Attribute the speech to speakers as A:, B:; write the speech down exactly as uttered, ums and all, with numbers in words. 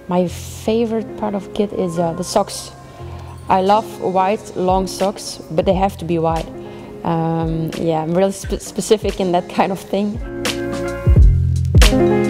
A: My favorite part of kit is uh, the socks. I love white long socks, but they have to be white. Um, yeah, I'm really spe specific in that kind of thing.